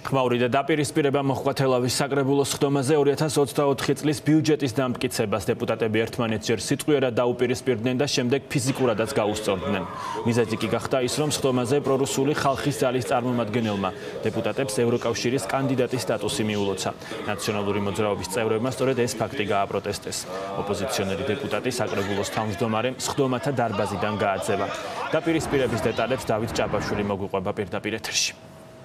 ხმაური და დაპირისპირება მოჰყვა თელავის საკრებულოს სხდომაზე 2024 წლის ბიუჯეტის დამტკიცებას დეპუტატები ერთმანეთს სიტყვიერად დაუპირისპირდნენ და შემდეგ ფიზიკურადაც გაუსწორდნენ. მიზეზი კი გახდა ის, რომ სხდომაზე პრორუსული ხალხის ძალის წარმომადგენელმა დეპუტატებს ევროკავშირის კანდიდატის სტატუსი მიულოცა. ნაციონალური მოძრაობის წევრებმა სწორედ ეს ფაქტი გააპროტესტეს. ოპოზიციონერი დეპუტატი საკრებულოს თავმჯდომარემ სხდომათა დარბაზიდან გააძევა. დაპირისპირების დეტალებს დავით ჭაბაშვილი მოგვიყვება პირდაპირ ეთერში.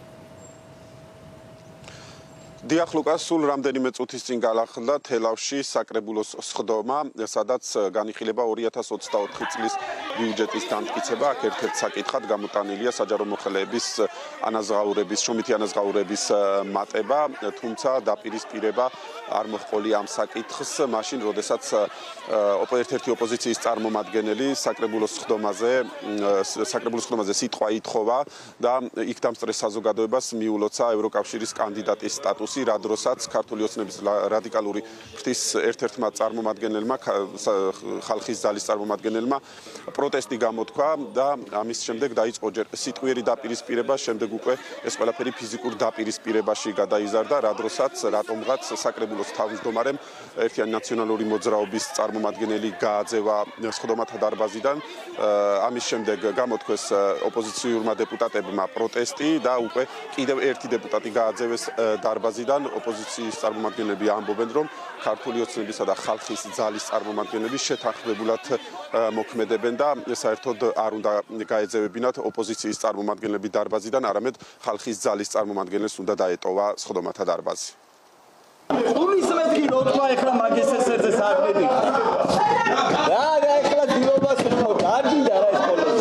დიახ ლუკას, სულ რამდენიმე წუთის წინ გაახლა თელავში საკრებულოს სხდომა, სადაც განიხილება 2024 წლის ბიუჯეტის დამტკიცება. აქ ერთ-ერთ საკითხად გამოტანილია საჯარო მოხელეების შრომითი ანაზღაურების მატება, თუმცა დაპირისპირება არ მოჰყოლია ამ საკითხს, მაშინ როდესაც ერთ-ერთი ოპოზიციის წარმომადგენელი საკრებულოს სხდომაზე სიტყვა ითხოვა და იქ დამსწრე საზოგადოებას მიულოცა ევროკავშირის კანდიდატის სტატუსი. რა დროსაც ქართული ოცნების რადიკალური ფრთის ერთ-ერთმა წარმომადგენელმა, ხალხის ძალის წარმომადგენელმა პროტესტი გამოთქვა და ამის შემდეგ დაიწყო ჯერ სიტყვიერი დაპირისპირება, შემდეგ უკვე ეს ყველაფერი ფიზიკურ დაპირისპირებაში გადაიზარდა, რა დროსაც რატომღაც საკრებულოს თავმჯდომარემ ერთიანი ნაციონალური მოძრაობის წარმომადგენელი გააძევა სხდომათა დარბაზიდან. ამის შემდეგ გამოთქვეს ოპოზიციურმა დეპუტატებმა პროტესტი და უკვე კიდევ ერთი დეპუტატი გააძევეს დარბაზიდან. ოპოზიციის წარმომადგენლები ამბობენ, რომ ქართული ოცნებისა და ხალხის ძალის წარმომადგენლები შეთანხმებულად მოქმედებენ და საერთოდ არ უნდა გაეძევებინათ ოპოზიციის წარმომადგენლები დარბაზიდან, არამედ ხალხის ძალის წარმომადგენლებს უნდა დაეტოვა სხდომათა დარბაზი. Umis metki rotva ეხლა მაგის ესერზე საერთოდ. რა ეხლა დილობას ხო კარგი და რა ეს ხოლმე.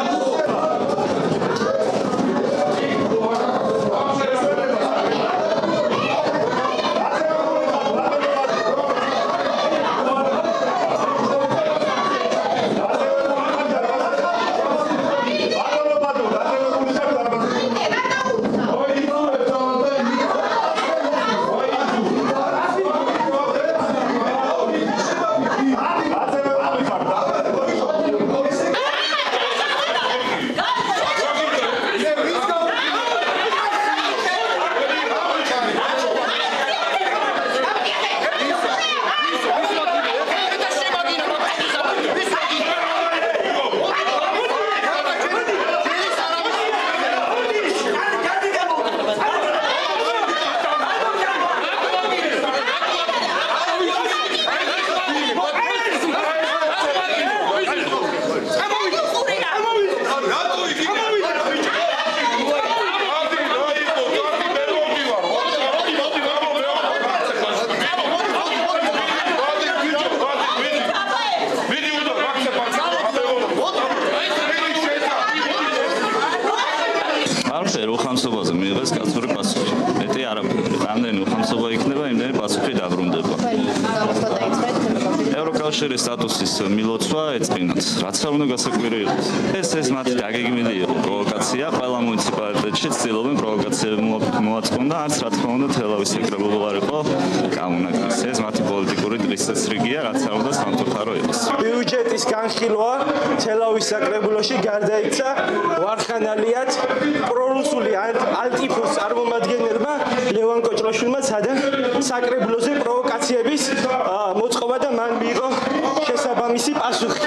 უხამსობაზე მიიღეს კაცური პასუხი. მეტი არაფერი. რამდენი უხამსობა იქნება, იმდენი პასუხი დაბრუნდება. ევროკავშირის სტატუსის მილოცვა ეწყინათ. რაც არ უნდა გასაკვირი იყოს. ეს მათი დაგეგმილი იყო პროვოკაცია. ყველა მუნიციპალიტეტში ცდილობენ პროვოკაციები მოაწყონ და არც რა თქმა უნდა თელავის საკრებულო არ იყო გამონაკლისი. ეს მათი პოლიტიკური დღესასრიგია, რაც არ უნდა სამწუხარო იყოს. ბიუჯეტის განხილვა თელავის საკრებულოში გარდაიქცა ვარხანალიად პრორუსული ალტიფოს წარმომადგენელმა ლევან კოჭლაშვილმა სადა საკრებულოზე პროვოკაციების მოწყობა და მან მიიღო შესაბამისი პასუხი.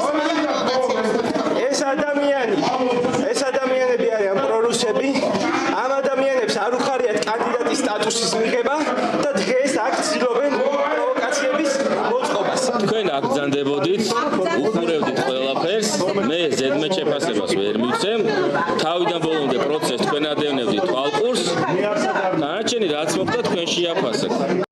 ეს ადამიანები არიან პრორუსები. ამ ადამიანებს არ უხარიათ კანდიდატის სტატუსის მიღება და დღეს აქ ცდილობენ პროვოკაციების მოწყობას. თქვენ აქ ბრძანდებოდით, უყურებდით ყველაფერს, მე ზედმეტ შეფასებას ვერ მივცემ. თავიდან ბოლომდე პროცესს თქვენ ადევნებდით თვალყურს. დანარჩენი რაც მოხდა თქვენ შეაფასეთ.